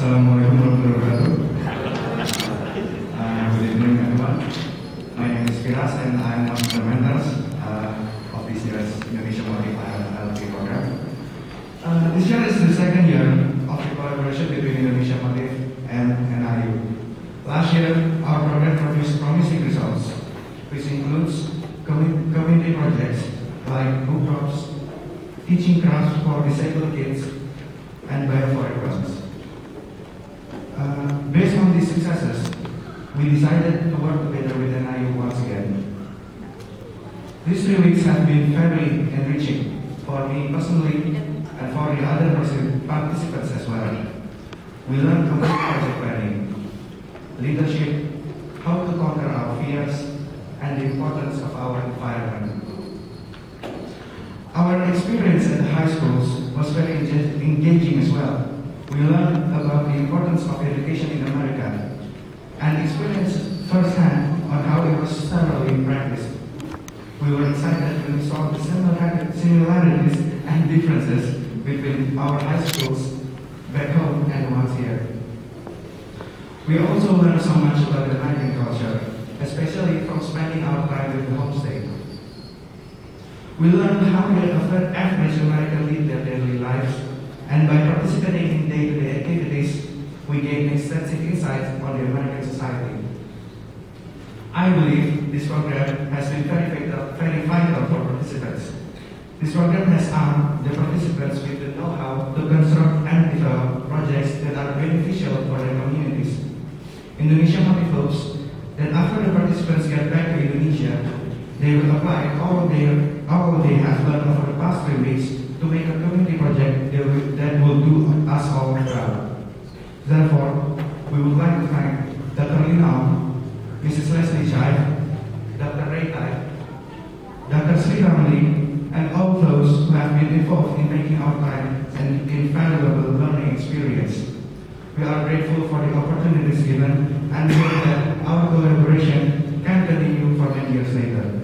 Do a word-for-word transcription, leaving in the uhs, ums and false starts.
Assalamualaikum warahmatullahi wabarakatuh. Uh, good evening, everyone. My name is Firas, and I'm one of the mentors uh, of this year's Indonesia I F L P program. Uh, this year is the second year of the collaboration between Indonesia and N I U. Last year, our program produced promising results, which includes commu community projects like book drops, teaching crafts for disabled kids, and bioforest. Uh, based on these successes, we decided to work together with N I U once again. These three weeks have been very enriching for me personally and for the other participants as well. We learned complete project planning, leadership, how to conquer our fears, and the importance of our environment. Our experience at the high schools was very engaging as well. We learned about the importance of education in America and experienced firsthand on how it was thoroughly practiced. We were excited when we saw the similarities and differences between our high schools back home and the ones here. We also learned so much about the American culture, especially from spending our time with the homestay. We learned how the average American lead their daily lives, and by participating in day-to-day activities, we gain extensive insights on the American society. I believe this program has been very vital, very vital for participants. This program has armed the participants with the know-how to construct and develop projects that are beneficial for their communities. Indonesia hopes that after the participants get back to Indonesia, they will apply all, their, all they have learned over the past three weeks to make a community project that will do us all proud. Therefore, we would like to thank Doctor Inam, Missus Rey Ty, Doctor Rey Ty, Doctor Sri Ramli, and all those who have been involved in making our time an invaluable learning experience. We are grateful for the opportunities given and hope that our collaboration can continue for many years later.